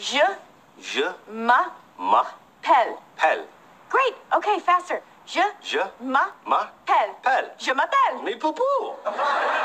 Je Je m'appelle. m'appelle. Great. Okay, faster. Je Je m'appelle. m'appelle. Je m'appelle. Mais Poupou!